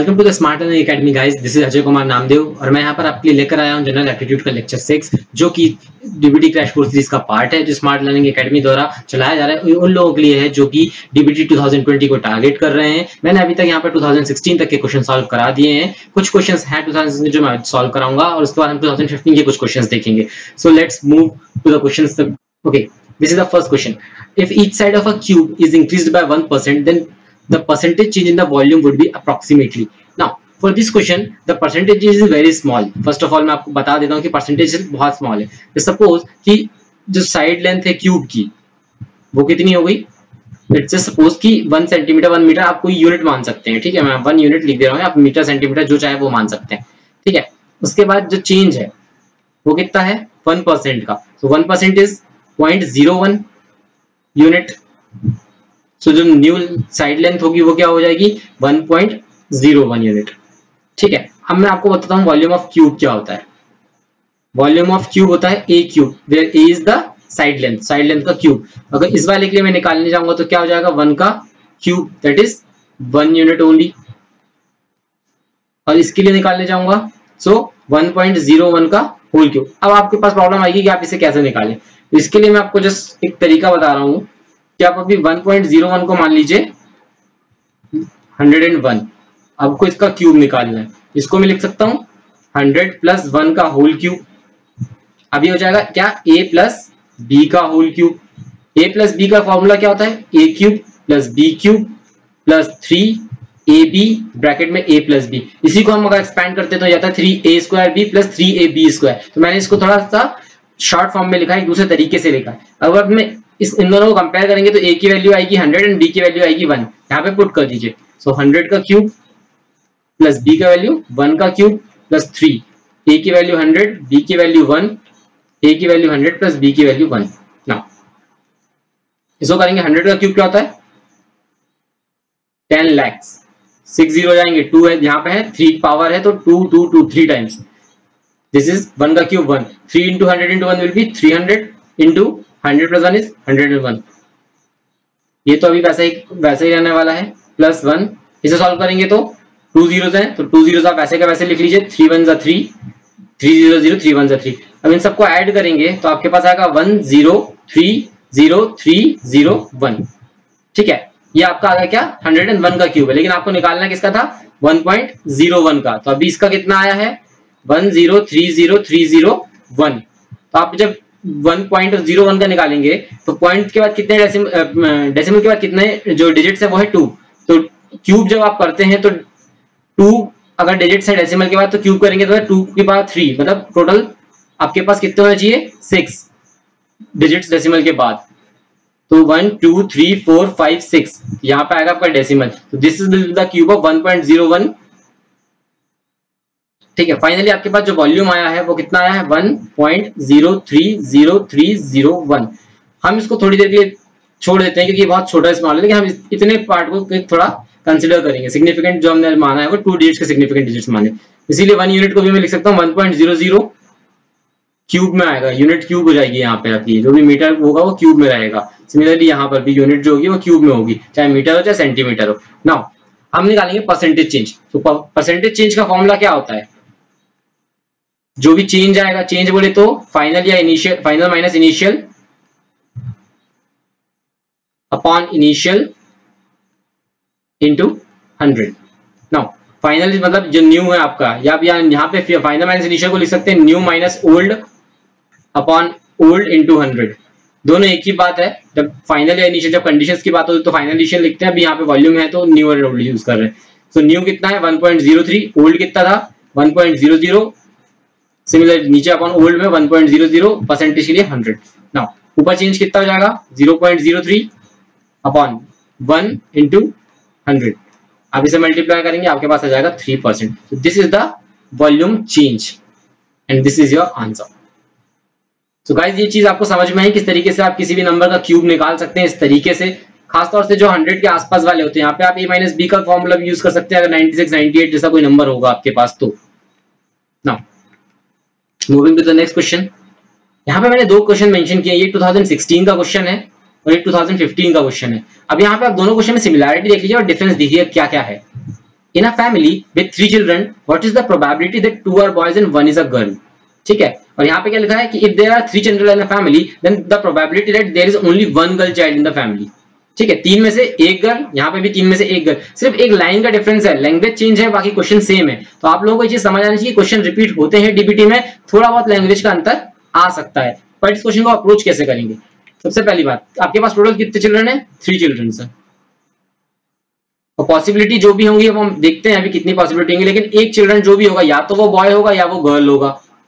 Welcome to the smart learning academy guys, this is Ajay Kumar Namdev और मैं यहाँ पर आपके लिए लेकर आया हूँ जनरल एप्टीट्यूड का लेक्चर 6 जो कि डीबीटी क्रैश कोर्स सीरीज का पार्ट है जो स्मार्ट लर्निंग एकेडमी द्वारा चलाया जा रहा है उन लोगों के लिए है जो कि डीबीटी 2020 को टारगेट कर रहे हैं। मैंने अभी तक यहाँ पर 2016 तक के क्वेश्चन सॉल्व करा दिए हैं। कुछ क्वेश्चंस हैं 2016 जो मैं सॉल्व कराऊंगा और उसके बाद हम 2015 के कुछ क्वेश्चंस देखेंगे। So let's move to the questions. Okay, this is the first question. If each side of a cube is increased by 1% then the percentage change in the volume would be approximately. Now for this question the percentage is very small. First of all मैं आपको बता देता हूँ कि percentage बहुत small है। तो suppose कि जो साइड लेंथ है क्यूब की वो कितनी हो गई, लेट्स से सपोज कि 1 सेंटीमीटर 1 मीटर आप कोई यूनिट मान सकते हैं। ठीक है, मैं 1 यूनिट लिख दे रहा हूँ, आप मीटर सेंटीमीटर जो चाहे वो मान सकते हैं। ठीक है, उसके बाद जो चेंज है वो कितना है 1% का। तो 1% इज 0.01 यूनिट। तो जो न्यू साइड लेंथ होगी वो क्या हो जाएगी 1.01 यूनिट। ठीक है, अब मैं आपको बताता हूँ वॉल्यूम ऑफ क्यूब क्या होता है। वॉल्यूम ऑफ क्यूब होता है A cube, where A is the side length का क्यूब। अगर इस वाले के लिए मैं निकालने जाऊंगा तो क्या हो जाएगा 1 का cube, that is 1 unit only. और इसके लिए निकालने जाऊंगा सो 1.01 का होल क्यूब। अब आपके पास प्रॉब्लम आएगी कि आप इसे कैसे निकालें। तो इसके लिए मैं आपको जस्ट एक तरीका बता रहा हूँ कि आप अभी 1.01 को मान लीजिए 101। आपको इसका क्यूब निकालना है, इसको मैं लिख सकता हूं 100 + 1 का होल क्यूब। अभी हो जाएगा क्या a + b का होल क्यूब। a + b का फॉर्मूला क्या होता है a cube + b cube + 3ab bracket में a + b। इसी को हम अगर एक्सपैंड करते तो जाता है 3a² b + 3ab²। तो मैंने इसको थोड़ा सा शॉर्ट फॉर्म में लिखा है, एक दूसरे तरीके से लिखा है। अगर मैं इन दोनों को कंपेयर करेंगे तो a की वैल्यू आएगी 100 एंड b की वैल्यू आएगी 1। यहाँ पे पुट कर दीजिए। सो 100 का क्यूब प्लस b का वैल्यू 1 का क्यूब प्लस 3, a की वैल्यू 100 b की वैल्यू 1, a की वैल्यू 100 प्लस b की वैल्यू 1। नाउ इसको करेंगे 100 का क्यूब क्या होता है 10 लाख। 6 0 जाएंगे 2 है यहाँ पे है 3 पावर है तो 2 2 2 3 टाइम्स। दिस इज 1 का cube 1। 3 into 100 into 1 will be 300 into 100 + 1 is 101। ये तो अभी वैसे ही रहने वाला है +1। इसे सॉल्व करेंगे तो 2 zeros हैं तो 2 zeros आप वैसे का वैसे लिख लीजिए। 3 1 = 3, 3 0 0, 3 1 = 3। अब इन सबको ऐड करेंगे तो आपके पास आएगा 1 0 3 0 3 0 1। ठीक है, ये आपका आ गया क्या 101 का क्यूब है, लेकिन आपको निकालना किसका था 1.01 का। तो अभी इसका कितना आया है 1 0 3 0 3 0 1। तो आप जब 1.01 का निकालेंगे तो पॉइंट के बाद कितने डेसिमल के बाद कितने जो डिजिट्स है वो है 2। तो क्यूब जब आप करते हैं तो 2 अगर डिजिट्स है डेसिमल के बाद तो क्यूब करेंगे तो 2 के बाद 3, मतलब टोटल आपके पास कितने होना चाहिए 6 डिजिट्स डेसिमल के बाद। तो 1 2 3 4 5 6 यहाँ पे आएगा आपका डेसिमल। तो this is the cube of 1.01। ठीक है, फाइनली आपके पास जो वॉल्यूम आया है वो कितना आया है 1.0303001। हम इसको थोड़ी देर के लिए छोड़ देते हैं क्योंकि बहुत छोटा स्मॉल है, लेकिन हम इतने पार्ट को थोड़ा कंसीडर करेंगे। सिग्निफिकेंट जो हमने माना है वो 2 डिजिट्स के सिग्निफिकेंट डिजिट्स माने, इसीलिए 1 यूनिट को भी मैं लिख सकता हूँ 1.00 क्यूब में आएगा। यूनिट क्यूब हो जाएगी यहाँ पे आपकी, जो भी मीटर होगा वो क्यूब में रहेगा। सिमिलरली यहाँ पर भी यूनिट जो होगी वो क्यूब में होगी, चाहे मीटर हो चाहे सेंटीमीटर हो। नाउ हम निकालेंगे परसेंटेज चेंज। तो परसेंटेज चेंज का फॉर्मूला क्या होता है, जो भी चेंज आएगा, चेंज बोले तो फाइनल या initial, final minus initial upon initial into 100। Now final मतलब जो न्यू है आपका, या यहाँ पे फाइनल माइनस इनिशियल को लिख सकते हैं new minus old upon old into 100। दोनों एक ही बात है। जब फाइनल या इनिशियल जब कंडीशंस की बात होती है तो फाइनल इनिशियल लिखते हैं। अभी यहाँ पे वॉल्यूम है तो न्यू और ओल्ड यूज कर रहे हैं। सो न्यू कितना है 1.03, ओल्ड कितना था 1.00, सिमिलर नीचे अपॉन ओल्ड में 1.00, परसेंटेज के लिए 100। नाउ ऊपर चेंज कितना हो जाएगा 0.03 अपॉन 1 into 100। आप इसे मल्टीप्लाई करेंगे आपके पास आ जाएगा 3%। so this is the volume change and this is your answer। so guys ये चीज आपको समझ में आई किस तरीके से आप किसी भी नंबर का क्यूब निकाल सकते हैं इस तरीके से, खासतौर से जो 100 के आसपास वाले होते हैं। यहाँ पे आप a - b का फॉर्मूला भी यूज कर सकते हैं अगर 96 98 जैसा कोई नंबर होगा आपके पास तो। Now moving to the next question. यहाँ पे मैंने 2 क्वेश्चन मेंशन किए, ये 2016 का क्वेश्चन है और ये 2015 का क्वेश्चन है। अब यहाँ पे आप दोनों क्वेश्चन में सिमिलैरिटी देख लीजिए और डिफरेंस देखिए क्या क्या है। In a family with 3 children what is the probability that 2 are boys and 1 is a girl. ठीक है, और यहाँ पे क्या लिखा है कि if there are 3 children in a family then the probability that there is only 1 girl child in the family. ठीक है, 3 में से 1 गर्ल, यहाँ पे भी 3 में से 1 गर्ल, सिर्फ एक लाइन का डिफरेंस है, लैंग्वेज चेंज है, बाकी क्वेश्चन सेम है। तो आप लोगों को ये चीज समझ आनी चाहिए, क्वेश्चन रिपीट होते हैं डीबीटी में, थोड़ा बहुत लैंग्वेज का अंतर आ सकता है, पर इस क्वेश्चन को अप्रोच कैसे करेंगे। सबसे पहली बात, आपके पास टोटल कितने चिल्ड्रन है? 3 चिल्ड्रन है, और पॉसिबिलिटी जो भी होंगी हम देखते हैं अभी कितनी पॉसिबिलिटी होंगी, लेकिन एक चिल्ड्रन जो भी होगा या तो वो बॉय होगा या वो गर्ल होगा।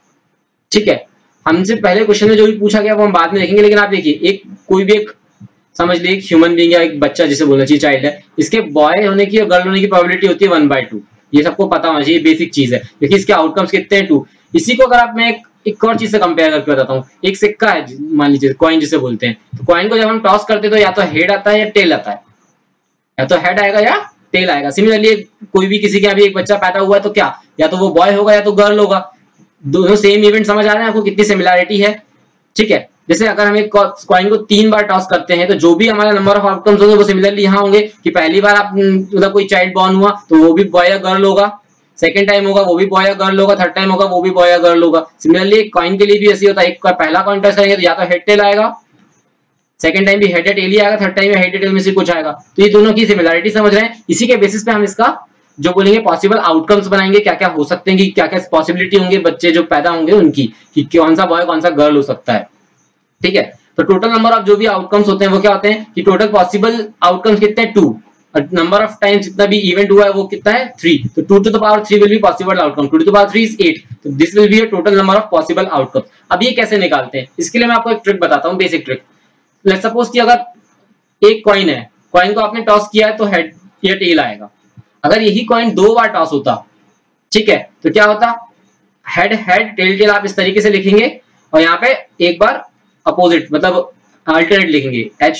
ठीक है, हमसे पहले क्वेश्चन में जो भी पूछा गया वो हम बाद में देखेंगे, लेकिन आप देखिए एक कोई भी एक समझ लीजिए एक ह्यूमन बीइंग या एक बच्चा जिसे बोलना चाहिए चाइल्ड है, इसके बॉय होने की और गर्ल होने की प्रोबेबिलिटी होती है 1/2। ये सबको पता होना चाहिए, बेसिक चीज है, क्योंकि इसके आउटकम्स कितने हैं 2। इसी को अगर आप मैं एक और चीज से कंपेयर करके बताता हूँ, एक सिक्का है मान लीजिए कॉइन जिसे बोलते हैं, तो कॉइन को जब हम टॉस करते हैं तो या तो हेड आता है या टेल आता है, या तो हेड आएगा या टेल आएगा। सिमिलरली कोई भी किसी के अभी एक बच्चा पैदा हुआ है तो क्या, या तो वो बॉय होगा या तो गर्ल होगा, दोनों सेम इवेंट। समझ आ रहे हैं आपको कितनी सिमिलैरिटी है। ठीक है, जैसे अगर हम एक कॉइन को 3 बार टॉस करते हैं तो जो भी हमारा नंबर ऑफ आउटकम्स होंगे वो सिमिलरली यहाँ होंगे, कि पहली बार आप मतलब कोई चाइल्ड बॉर्न हुआ तो वो भी बॉय या गर्ल होगा, सेकंड टाइम होगा वो भी बॉय या गर्ल होगा, थर्ड टाइम होगा वो भी बॉय या गर्ल होगा। सिमिलरली एक कॉइन के लिए भी ऐसी होता है, एक पहला कॉइन टॉस करेंगे तो या तो हेड टेल आएगा, सेकंड टाइम भी हेड टेल ही आएगा, थर्ड टाइम में हेड टेल में से कुछ आएगा। तो ये दोनों की सिमिलैरिटी समझ रहे हैं, इसी के बेसिस पे हम इसका जो बोलेंगे पॉसिबल आउटकम्स बनाएंगे, क्या क्या हो सकते हैं, कि क्या क्या पॉसिबिलिटी होंगे बच्चे जो पैदा होंगे उनकी, कि कौन सा बॉय कौन सा गर्ल हो सकता है। ठीक है, तो टोटल नंबर ऑफ जो भी आउटकम्स होते हैं वो क्या होते हैं, कि टोटल पॉसिबल आउटकम्स कितने हैं 2, और नंबर ऑफ टाइम्स जितना भी इवेंट हुआ है वो कितना है 3, तो 2 to the power 3 will be possible outcome, 2 to the power 3 is 8, तो this will be a total number of possible outcome. अब ये कैसे निकालते हैं, इसके लिए मैं आपको एक ट्रिक बताता हूँ, बेसिक ट्रिक। लेट्स सपोज कि अगर एक कॉइन है, कॉइन को आपने टॉस किया है तो हेड या टेल आएगा। अगर यही कॉइन 2 बार टॉस होता, ठीक है, तो क्या होता, हेड हेड टेल टेल आप इस तरीके से लिखेंगे, और यहाँ पे एक बार अपोजिट मतलब अल्टरनेट लिखेंगे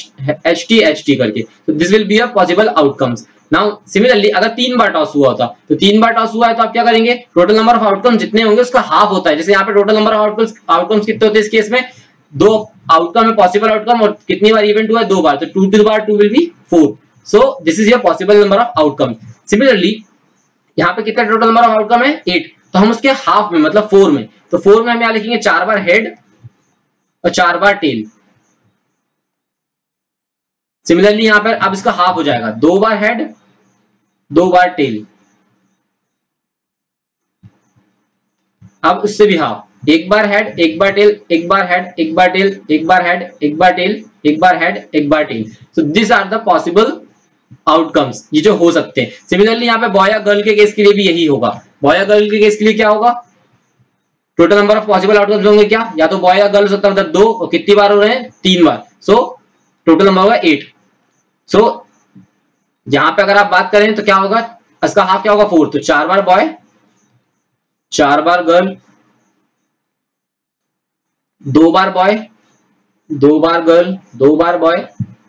एच टी करके, तो this will be a possible outcomes. Now similarly अगर 3 बार टॉस हुआ होता, तो 3 बार टॉस हुआ है तो आप क्या करेंगे, टोटल नंबर ऑफ आउटकम्स जितने होंगे उसका हाफ होता है। जैसे यहाँ पे टोटल नंबर ऑफ आउटकम्स कितने होते हैं इस केस में, 2 आउटकम है पॉसिबल आउटकम, और कितनी बार इवेंट हुआ है 2 बार, तो 2 to the power 2 will be 4, so this is your possible number of outcome. Similarly यहाँ पे कितना टोटल नंबर ऑफ आउटकम है 8, तो हम उसके हाफ में मतलब 4 में, तो 4 में हम यहाँ लिखेंगे 4 बार हेड और 4 बार टेल। सिमिलरली यहाँ पर अब इसका हाफ हो जाएगा, 2 बार हेड 2 बार टेल, अब उससे भी हाफ, 1 बार हेड 1 बार टेल, 1 बार हेड 1 बार टेल, 1 बार हेड 1 बार टेल, 1 बार हेड 1 बार tail. So this are the possible outcomes, ये जो हो सकते हैं। सिमिलरली यहाँ पे बॉय या गर्ल के केस के लिए भी यही होगा। बॉय या गर्ल के केस के लिए क्या होगा, total number of possible outcomes होंगे क्या, या तो बॉय या गर्ल हो सकता है, मतलब 2, और कितनी बार हो रहे हैं 3 बार, सो टोटल नंबर होगा 8। सो यहां पे अगर आप बात करें तो क्या होगा, इसका हाफ क्या होगा 4, तो 4 बार बॉय 4 बार गर्ल, 2 बार बॉय 2 बार गर्ल 2 बार बॉय,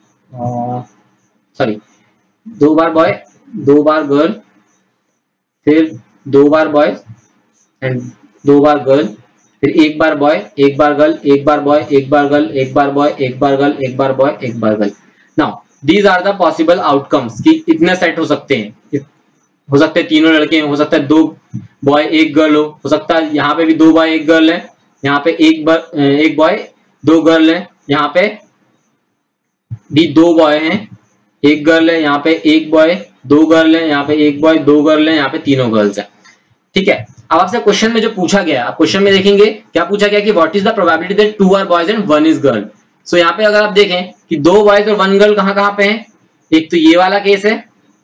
सॉरी 2 बार बॉय 2 बार गर्ल, फिर 2 बार बॉय एंड 2 बार गर्ल, फिर 1 बार बॉय 1 बार गर्ल 1 बार बॉय 1 बार गर्ल 1 बार बॉय 1 बार गर्ल 1 बार बॉय 1 बार girl. Now these are the possible outcomes, कि इतने सेट हो सकते हैं, हो सकते हैं तीनों लड़के हो सकता है 2 बॉय 1 गर्ल हो सकता है यहाँ पे भी 2 बॉय 1 गर्ल है, यहाँ पे 1 बॉय 2 गर्ल है, यहाँ पे भी 2 बॉय हैं 1 गर्ल है, यहाँ पे 1 बॉय 2 गर्ल है, यहाँ पे 1 बॉय 2 गर्ल है, यहाँ पे तीनों गर्ल्स है। ठीक है, अब आपसे क्वेश्चन में जो पूछा गया, आप क्वेश्चन में देखेंगे क्या पूछा गया, कि what is the probability that 2 are boys and 1 is girl. सो यहाँ पे अगर आप देखें कि 2 बॉयज और 1 गर्ल कहां कहां पे हैं, एक तो ये वाला केस है,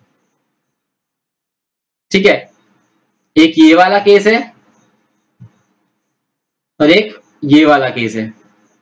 ठीक है, एक ये वाला केस है, और एक ये वाला केस है।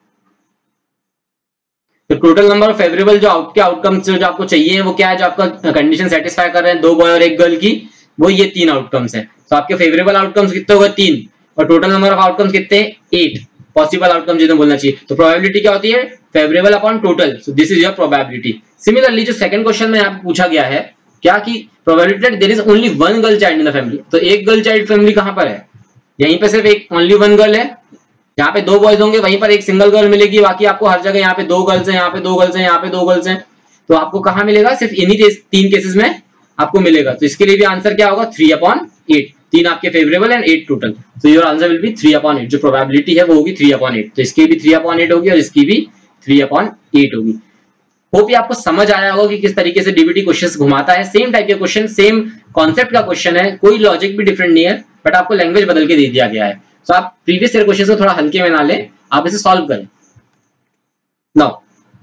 तो टोटल नंबर ऑफ फेवरेबल जो आउटकम्स जो आपको चाहिए वो क्या है, जो आपका कंडीशन सेटिस्फाई कर रहे हैं 2 बॉय और 1 गर्ल की, वो ये 3 आउटकम्स है। तो आपके फेवरेबल आउटकम्स कितने हो गए 3, और टोटल नंबर ऑफ आउटकम्स कितने 8 पॉसिबल आउटकम जिन्हें बोलना चाहिए। तो प्रोबेबिलिटी क्या होती है, favourable upon total, so this is your probability. Similarly जो सेकंड क्वेश्चन में यहाँ पे पूछा गया है क्या, कि probability that there is only 1 girl child in the family, तो एक गर्ल चाइल्ड फैमिली कहां पर है, यहीं पे सिर्फ एक ओनली 1 गर्ल है, यहाँ पे 2 बॉयज होंगे वहीं पर एक सिंगल गर्ल मिलेगी, बाकी आपको हर जगह यहाँ पे 2 गर्ल्स हैं, यहाँ पे 2 गर्ल्स हैं, यहाँ पे 2 गर्ल्स हैं, तो आपको कहाँ मिलेगा, सिर्फ इन्हीं 3 केसेस में आपको मिलेगा। तो इसके लिए भी आंसर क्या होगा 3/8, 3 आपके फेवरेबल एंड 8 टोटल, तो योर आंसर विल बी 3/8। जो प्रोबेबिलिटी है वो होगी 3/8, तो इसकी भी 3/8 होगी और इसकी भी 3/8 होगी। होप ये आपको समझ आया होगा कि किस तरीके से डीबीटी क्वेश्चंस घुमाता है। सेम टाइप के क्वेश्चन, सेम कॉन्सेप्ट का क्वेश्चन है, कोई लॉजिक भी डिफरेंट नहीं है, बट आपको लैंग्वेज बदल के दे दिया गया है। तो आप प्रीवियस ईयर क्वेश्चंस को थोड़ा हल्के में ना लें, आप इसे सॉल्व करें। नाउ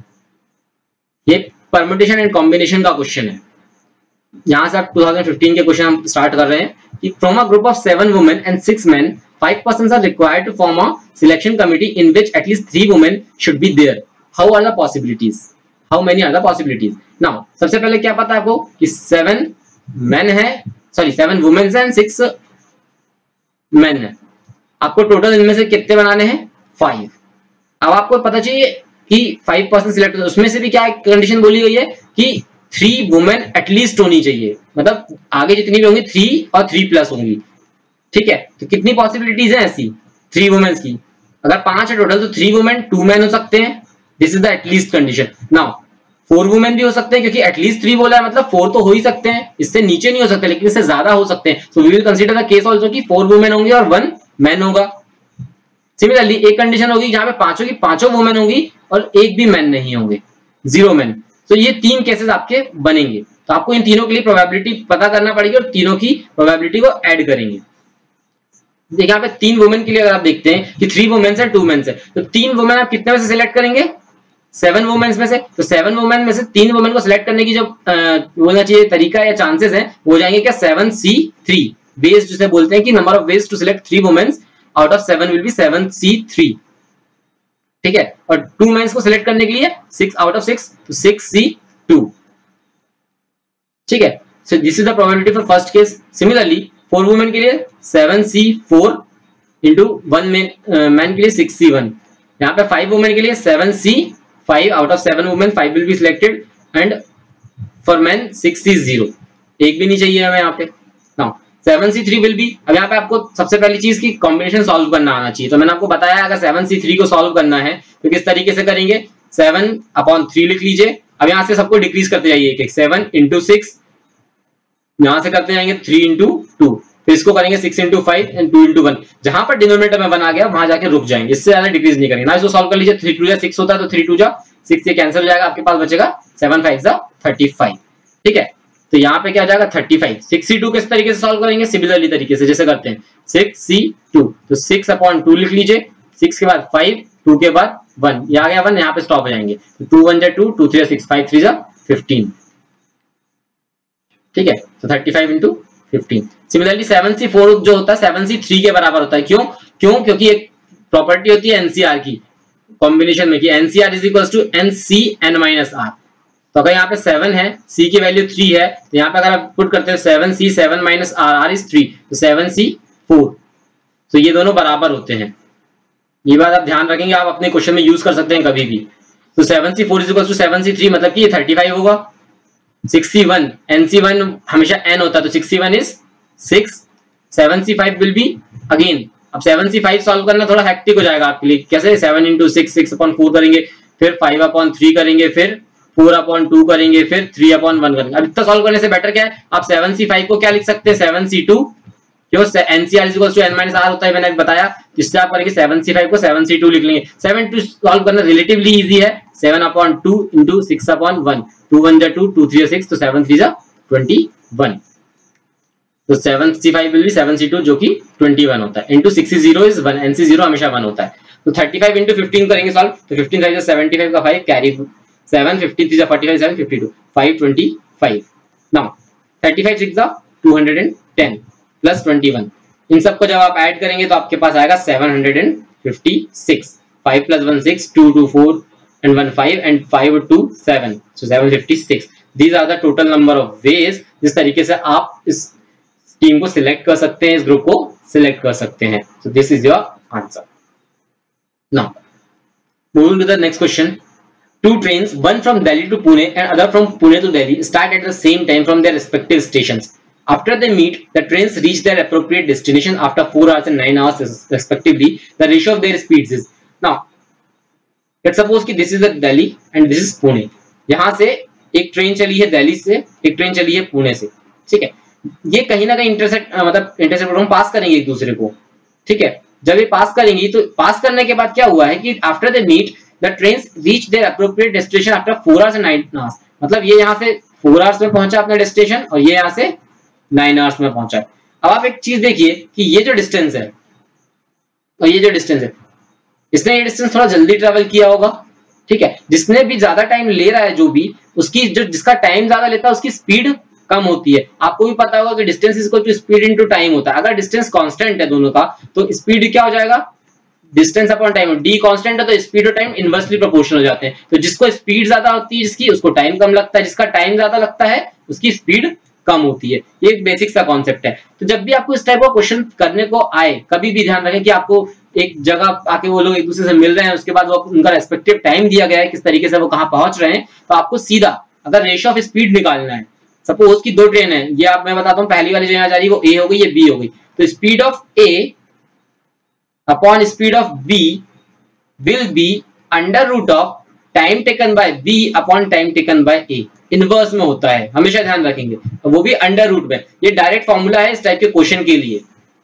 ये परम्यूटेशन एंड कॉम्बिनेशन का क्वेश्चन है। यहां से आप 2015 के क्वेश्चन हम स्टार्ट कर रहे हैं कि from a group of 7 women and 6 men 5 persons are required to form a selection committee in which at least 3 women should be there. How are the possibilities? How many are the possibilities? Now सबसे पहले क्या पता है आपको कि 7 men है, sorry 7 women and 6 main है। आपको टोटल इनमें से कितने बनाने हैं 5। अब आपको पता चाहिए कि 5 पर्सन सिलेक्ट, उसमें से भी क्या कंडीशन बोली गई है कि 3 वुमेन एटलीस्ट होनी चाहिए, मतलब आगे जितनी भी होंगी 3 और 3+ होंगी। ठीक है, तो कितनी पॉसिबिलिटीज है ऐसी 3 वुमेन्स की? अगर 5 है टोटल तो 3 वुमेन 2 मैन हो सकते हैं, this is the at least condition. Now 4 women भी हो सकते हैं, क्योंकि एटलीस्ट 3 बोला है मतलब 4 तो हो ही सकते हैं, इससे नीचे नहीं हो सकते लेकिन इससे ज्यादा हो सकते हैं। So we will consider the case also कि 4 वुमेन होंगी और 1 मैन होगा। सिमिलरली एक कंडीशन होगी जहां पे पांचों की पांचों वुमेन होंगी और एक भी मैन नहीं होंगे, 0 मैन। तो ये 3 केसेस आपके बनेंगे। तो आपको इन तीनों के लिए प्रोबेबिलिटी पता करना पड़ेगी और तीनों की प्रोबेबिलिटी को ऐड करेंगे। देखिए यहाँ पे 3 वुमेन के लिए अगर आप देखते हैं कि 3 वुमेन्स है 2 मेंस है, तो 3 वुमेन आप कितने में से सिलेक्ट करेंगे 7 वुमेन्स में से। तो 7 वुमेन में से 3 वुमेन को सिलेक्ट करने की जो बोलना चाहिए तरीका या चांसेस है वो हो जाएंगे क्या 7C3 वेज, जिसे बोलते हैं कि number of ways to select 3 womens out of 7 will be 7C3। ठीक है, और 2 मेंस को सिलेक्ट करने के लिए 6 आउट ऑफ 6 तो 6C2। ठीक है, so this is the probability for first case. Similarly 4 women के लिए 7C4 इंटू 1 मैन के लिए 6C1। यहाँ पे 5 वुमेन के लिए 7C5 out of 7 women 5 will be selected and for man 6C0, एक भी नहीं चाहिए हमें यहाँ पे। नाउ 7C3 विल बी, अब यहाँ पे आपको सबसे पहली चीज की कॉम्बिनेशन सॉल्व करना आना चाहिए। तो मैंने आपको बताया अगर 7C3 को सॉल्व करना है तो किस तरीके से करेंगे, 7/3 लिख लीजिए। अब यहाँ से सबको डिक्रीज करते जाइए, एक 7 इंटू 6, यहां से करते जाएंगे 3 इंटू 2, फिर इसको करेंगे 6 इंटू 5 एंड 2 इंटू 1। जहां पर डिनोमिनेटर में 1 आ गया वहां जाके रुक जाएंगे, इससे ज्यादा डिक्रीज नहीं करेंगे ना। इसको सॉल्व कर लीजिए, 3 2 6 होता है तो 3 2 6 ये कैंसिल हो जाएगा, आपके पास बचेगा 7 5 35। ठीक है, तो यहाँ पे क्या आ जाएगा 35। 6C2 किस तरीके से सॉल्व करेंगे, सिमिलरली तरीके से जैसे करते हैं 6C2, तो 6/2 लिख लीजिए, 6 के बाद 5, 2 के बाद 1, ये आ गया 1, यहाँ पे स्टॉप हो जाएंगे। 2 1 2, 2 3 6, 5 3 15। ठीक है, तो 35 इंटू 15। सिमिलरली 7C4 जो होता है 7C3 के बराबर होता है। क्यों? क्योंकि एक प्रॉपर्टी होती है एनसीआर की कॉम्बिनेशन में कि NCR is equal to NCn-R। तो अगर यहाँ पे 7 है, C की वैल्यू 3 है, तो यहाँ पे अगर आप पुट करते हैं 7C 7 - R, R इज 3, तो 7C4, तो ये दोनों बराबर होते हैं। ये बात आप ध्यान रखेंगे, आप अपने क्वेश्चन में यूज कर सकते हैं कभी भी। तो 7C4 is equal to 7C3 मतलब कि ये 35 होगा। 6C1, NC1 हमेशा n होता है तो 6C1 is 6, 7C5 will be again. अब 7C5 सॉल्व करना थोड़ा हेक्टिक हो जाएगा आपके लिए, कैसे 7 इंटू 6, 6/4 करेंगे, फिर 5/3 करेंगे, फिर 4/2 करेंगे, फिर 3/1 करेंगे। अब इतना सॉल्व करने से बेटर क्या है, आप 7C5 को क्या लिख सकते हैं 7C2, क्यों NCR is equal to n-R होता है, मैंने बताया। जिससे आप करेंगे 7C5 को 7C2 लिख लेंगे। 7 सॉल्व करना रिलेटिवली इजी है, 7/2 इंटू 6/1, 2 1 2, 2 3 6, तो 7 3 21। तो 7C5 विल बी 7C2 जो कि 21 होता है, इंटू 6C0 इज 1, NC0 हमेशा 1 होता है। तो 35 इंटू 15 करेंगे सॉल्व, तो 15 5 75 का 5 कैरी 7, 15 3 45, 7 52, 525। नाउ 35 6 210 प्लस 21, इन सबको जब आप ऐड करेंगे तो आपके पास आएगा 756। 5 + 1 6, 2 2 4 and 1 5 and 5 2 7, so 756। These are the total number of ways जिस तरीके से आप इस टीम को सिलेक्ट कर सकते हैं, इस ग्रुप को सिलेक्ट कर सकते हैं। So this is your answer. Now moving to the next question. 2 trains, one from Delhi to Pune and other from Pune to Delhi, start at the same time from their respective stations. After they meet, the trains reach their appropriate destination after 4 hours and 9 hours respectively. The ratio of their speeds is, now let's suppose कि this is the Delhi and this is Pune। यहाँ से एक train चली है दिल्ली से, एक train चली है पुणे से। ठीक है, ये कहीं ना कहीं इंटरसेक्ट मतलब इंटरसेक्ट प्रोटॉन पास करेंगे एक दूसरे को, ठीक है। जब ये पास करेंगी तो पास करने के बाद क्या हुआ है कि after the meet the trains reach their appropriate destination after 4 hours and 9 hours, मतलब ये यहाँ से 4 आवर्स में पहुंचा अपने डेस्टिनेशन और ये यहाँ से 9 आवर्स में पहुंचा। अब आप एक चीज देखिए कि ये जो डिस्टेंस है और ये जो डिस्टेंस है, इसने ये डिस्टेंस थोड़ा जल्दी ट्रेवल किया होगा, ठीक है। जिसने भी ज्यादा टाइम ले रहा है, जो भी उसकी जो जिसका टाइम ज्यादा लेता है उसकी स्पीड कम होती है। आपको भी पता होगा कि distance equal to speed into time होता है। अगर डिस्टेंस कांस्टेंट है दोनों का तो स्पीड क्या हो जाएगा, distance upon time. D constant है तो स्पीड और टाइम इनवर्सली प्रोपोर्शनल हो जाते हैं। तो जिसको स्पीड ज्यादा होती है जिसकी, उसको टाइम कम लगता है, जिसका टाइम ज्यादा लगता है उसकी स्पीड कम होती है। ये एक बेसिक सा कॉन्सेप्ट है। तो जब भी आपको इस टाइप का क्वेश्चन करने को आए, कभी भी ध्यान रखें कि आपको एक जगह आके वो लोग एक दूसरे से मिल रहे हैं, उसके बाद वो उनका रेस्पेक्टिव टाइम दिया गया है, किस तरीके से वो कहां पहुंच रहे हैं, तो आपको सीधा अगर रेशियो ऑफ स्पीड निकालना है, सपोज की 2 ट्रेन है, ये आप मैं बताता हूँ, पहली वाली जो यहाँ जा रही है वो ए हो गई, ये बी हो गई, तो speed of A upon speed of B will be under root of time taken by B upon time taken by A. Inverse में होता है, हमेशा ध्यान रखेंगे, वो भी अंडर रूट में। ये डायरेक्ट फॉर्मूला है इस टाइप के क्वेश्चन के लिए,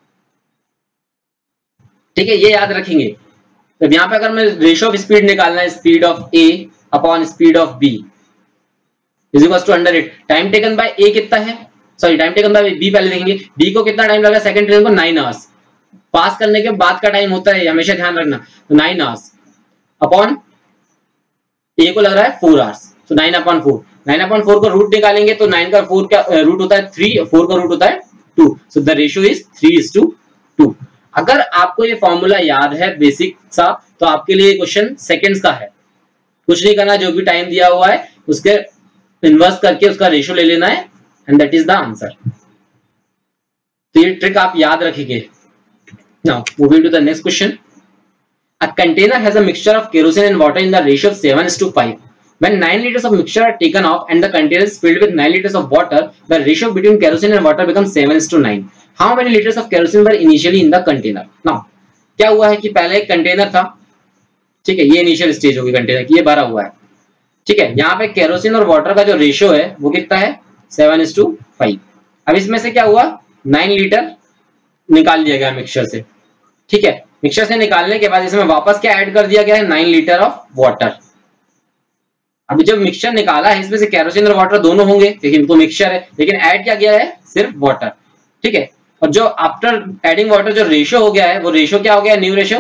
ठीक है, ये याद रखेंगे। तो यहाँ पे अगर मैं रेशियो ऑफ स्पीड निकालना है, speed of A upon speed of B is equal to under it time taken by A कितना है, sorry time taken by B पहले देखेंगे, बी को कितना टाइम लगा सेकंड ट्रेन को 9 आवर्स, पास करने के बाद का टाइम होता है, हमेशा ध्यान रखना। तो 9 आवर्स अपॉन ए को लग रहा है 4 आवर्स, तो 9 अपॉन 4, 9 अपॉन 4 को रूट निकालेंगे तो 9 का 4 का रूट होता है 3, 4 का रूट होता है 2, सो द रेशियो इज 3:2। अगर आपको ये फॉर्मूला याद है बेसिक सा, तो आपके लिए क्वेश्चन सेकंड्स का है, कुछ नहीं करना, जो भी टाइम दिया हुआ है उसके इनवर्स करके उसका रेशियो ले लेना है and that is the answer. तो ये ट्रिक आप याद रखेंगे। Now moving to the next question, a container has a mixture of kerosene and water in the ratio of 7:5. When 9 liters of mixture are taken off and the container is filled with 9 liters of water, the ratio between kerosene and water becomes 7:9. How many liters of kerosene were initially in the container? Now, क्या हुआ है कि पहले एक container था, ठीक है, ये इनिशियल स्टेज होगी कंटेनर की, ये भरा हुआ है, ठीक है। यहाँ पे केरोसिन और वाटर का जो रेशियो है वो कितना है 7:5। अब इसमें से क्या हुआ, 9 लीटर निकाल दिया गया मिक्सचर से, ठीक है। मिक्सचर से निकालने के बाद इसमें वापस क्या ऐड कर दिया गया है, 9 लीटर ऑफ वाटर। अभी जब मिक्सचर निकाला है इसमें से केरोसिन और वाटर दोनों होंगे, लेकिन तो मिक्सचर है, लेकिन ऐड क्या गया है, सिर्फ वाटर, ठीक है। और जो आफ्टर एडिंग वाटर जो रेशियो हो गया है, वो रेशियो क्या हो गया, न्यू रेशियो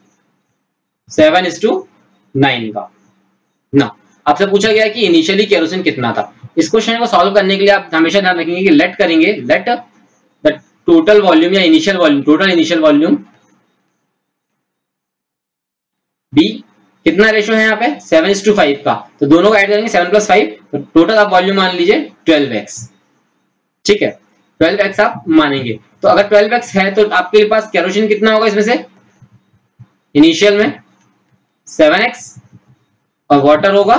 7:9 का। ना आपसे पूछा गया है कि इनिशियली केरोसिन कितना था। इस क्वेश्चन को सॉल्व करने के लिए आप हमेशा ध्यान रखेंगे कि लेट करेंगे, लेट द टोटल वॉल्यूम या initial volume, total initial volume B, कितना रेशियो है यहाँ पे 7:5 का, तो दोनों को ऐड करेंगे 7 + 5, तो टोटल आप वॉल्यूम मान लीजिए 12x, ठीक है, 12x आप मानेंगे। तो अगर 12x है तो आपके पास केरोसिन कितना होगा इसमें से, इनिशियल में 7x और वाटर होगा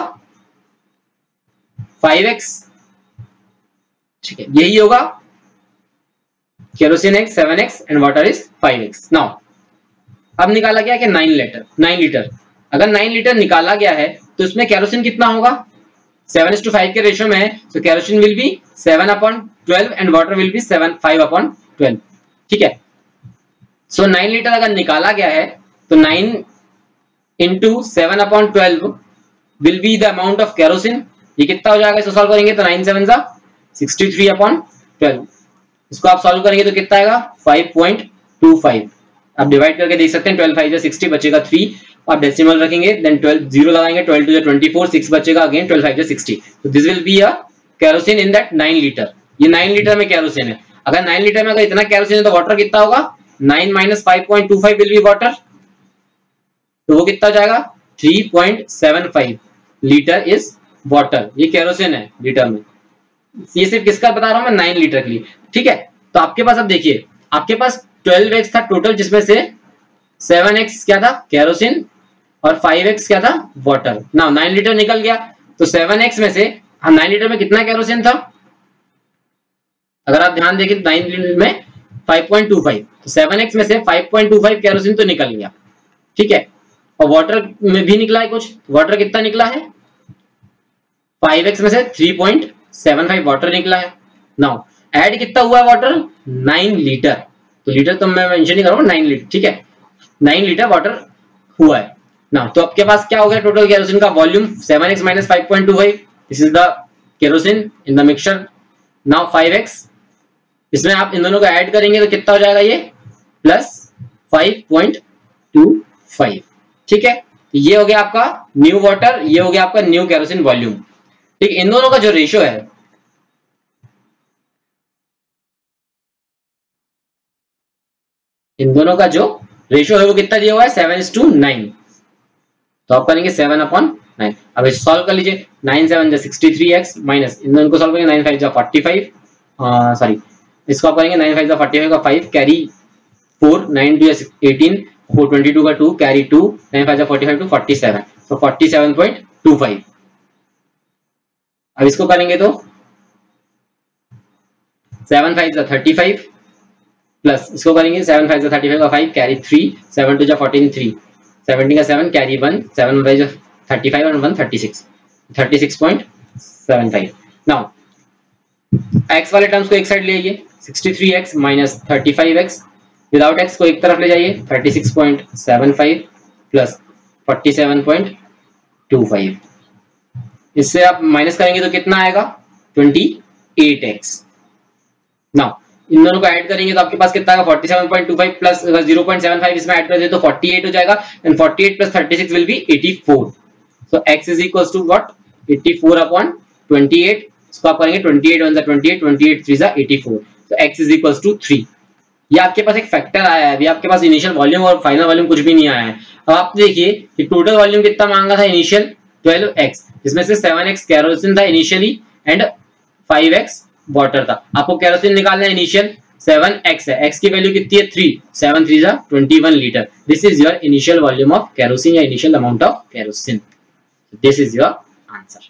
5x, ठीक है, यही होगा, केरोसिन है 7x and water is 5x। Now अब निकाला गया कि 9 लीटर, अगर 9 लीटर निकाला गया है तो इसमें केरोसिन कितना होगा, 7:5 के रेशियो में है, तो kerosene will be 7/12 and water will be 5/12, ठीक है। सो 9 लीटर अगर निकाला गया है तो 9 × 7/12 will be the amount of kerosene. ये कितना हो जाएगा, इसको सॉल्व करेंगे तो 9 × 7 = 63/12, इसको आप सॉल्व करेंगे तो कितना आएगा 5.25। आप डिवाइड करके देख सकते हैं, 12 × 5 = 60, बचेगा 3, आप डेसिमल रखेंगे, देन 12 0 लगाएंगे, 12 × 2 = 24, 6 बचेगा, अगेन 12 × 5 = 60। तो this will be a kerosene in that 9 litre. ये 9 लीटर में केरोसिन है। अगर 9 लीटर में अगर इतना केरोसिन है तो वाटर कितना होगा, 9 - 5.25 विल बी वाटर, तो वो कितना हो जाएगा 3.75 लीटर इज वाटर। ये केरोसिन है लीटर में, ये सिर्फ किसका बता रहा हूं मैं, 9 लीटर के लिए, ठीक है। तो आपके पास अब देखिए, आपके पास 12x था टोटल, जिसमें से 7x क्या था, केरोसिन, और 5x क्या था, वाटर। नाउ 9 लीटर निकल गया, तो 7x में से 9 लीटर में कितना केरोसिन था, अगर आप ध्यान देखें 9 लीटर में 5.25, तो 7x में से 5.25 केरोसिन तो निकल गया, ठीक है। और वाटर में भी निकला है कुछ, वाटर कितना निकला है, 5x में से 3.75 वाटर निकला है। नाउ ऐड कितना हुआ है वाटर 9 लीटर, तो लीटर तो मैं मेंशन नहीं करूंगा, 9 लीटर, ठीक है, 9 लीटर वाटर हुआ है ना। तो आपके पास क्या हो गया टोटल केरोसिन का volume 7x - 5.25, this is the kerosene in the mixture. Now 5x, इसमें आप इन दोनों को ऐड करेंगे तो कितना हो जाएगा ये +5.25, ठीक है। तो ये हो गया आपका न्यू वाटर, ये हो गया आपका न्यू केरोसिन वॉल्यूम, ठीक। इन दोनों का जो रेशियो है, इन दोनों का जो रेशियो है वो कितना दिया हुआ है 7:9, तो आप करेंगे 7/9। अब इसे सॉल्व कर लीजिए, 9 7 जा 63x माइनस इन दोनों को सॉल्व करेंगे 9 5 जा 45, सॉरी इसको आप करेंगे 9 5 जा 45 का 5 कैरी 4, 9 2 जा 18, 4 22 का 2 कैरी 2, 9 5 जा 45 टू 47, तो 47.25। अब इसको करेंगे तो 7 5 जा 35 प्लस इसको करेंगे 7 5 जा 35 का 5 कैरी 3, 7 2 जा 14 3, 17 का 7 कैरी 1, 7 5 जा 35 और 1 36, 36.75। नाउ x वाले टर्म्स को एक साइड ले आइए, 63x minus 35x, without x को एक तरफ ले जाइए, 36.75 प्लस 47.25, इससे आप माइनस करेंगे तो कितना आएगा 28x। नाउ इन दोनों को ऐड करेंगे तो आपके पास कितना आएगा 47.25 प्लस 0.75 इसमें ऐड कर दे तो 48 हो जाएगा, and 48 plus 36 will be 84, so x is equals to what 84/28, इसको आप करेंगे 28 1 28, 28 3 84, तो x इज इक्वल्स टू 3। ये आपके पास एक फैक्टर आया है, अभी आपके पास इनिशियल वॉल्यूम और फाइनल वॉल्यूम कुछ भी नहीं आया है। अब आप देखिए कि टोटल वॉल्यूम कितना मांगा था इनिशियल 12x, जिसमें से 7x केरोसिन था इनिशियली एंड 5x वाटर था। आपको केरोसिन निकालना है, इनिशियल 7x है, x की वैल्यू कितनी है 3, 7 3 21 litre, this is your initial volume of kerosene या initial amount of kerosene, this is your answer.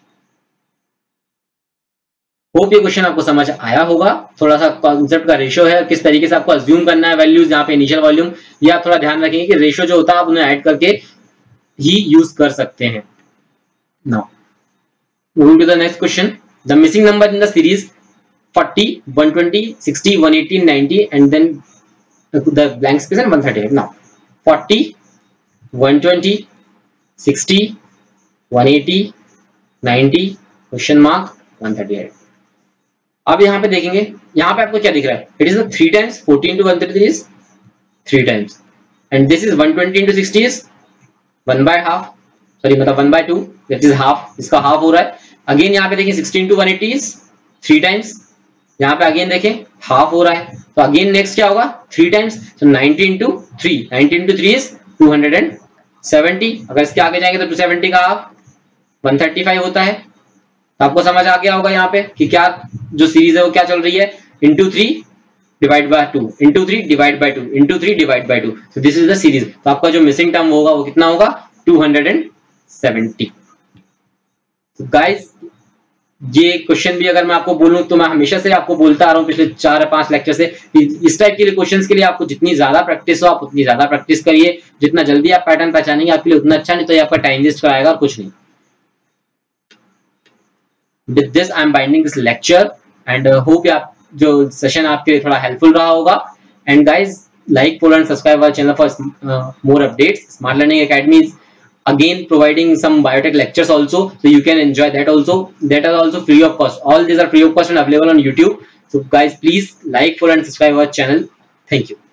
Hope ये क्वेश्चन आपको समझ आया होगा। थोड़ा सा कॉन्सेप्ट का रेशियो है, किस तरीके से आपको अज्यूम करना है वैल्यूज यहाँ पे इनिशियल वॉल्यूम, ये आप थोड़ा ध्यान रखेंगे कि रेशियो जो होता है आप उन्हें ऐड करके ही यूज कर सकते हैं। Now moving to the next question, the missing number in the series 40 120 60 180 90 and then the blank space and 138. now 40 120 60 180 90 question mark 138। अब यहाँ पे देखेंगे, यहाँ पे आपको क्या दिख रहा है, it is 3 times 40 into 133 is 3 times and this is 120 into 60 is 1/2, sorry मतलब 1/2, that is half, इसका हाफ हो रहा है। अगेन यहाँ पे देखिए 60 into 180 is 3 times, यहाँ पे अगेन देखें हाफ हो रहा है, तो अगेन नेक्स्ट क्या होगा 3 times, so 90 into 3, 90 into 3 is 270, अगर इसके आगे जाएंगे तो 270 का हाफ 135 होता है। तो आपको समझ आ गया होगा यहाँ पे कि क्या जो सीरीज है वो क्या चल रही है, into 3 divide by 2 into 3 divide by 2 into 3 divide by 2, so this is the series। तो आपका जो मिसिंग टर्म होगा वो कितना होगा 270। so guys ये क्वेश्चन भी अगर मैं आपको बोलूं तो मैं हमेशा से आपको बोलता आ रहा हूँ पिछले 4 या 5 लेक्चर से, इस टाइप के क्वेश्चंस के लिए आपको जितनी ज्यादा प्रैक्टिस हो आप उतनी ज्यादा प्रैक्टिस करिए, जितना जल्दी आप पैटर्न पहचानेंगे आपके लिए उतना अच्छा, नहीं तो ये आपका टाइम वेस्ट कराएगा और कुछ नहीं। With this I am binding this lecture and hope आप जो सेशन आपके लिए थोड़ा हेल्पफुल रहा होगा। And guys like, follow and subscribe our channel for more updates. Smart Learning Academy is again providing some biotech lectures also, so you can enjoy that also. That are also free of cost. All these are free of cost and available on YouTube. So guys please like, follow and subscribe our channel. Thank you.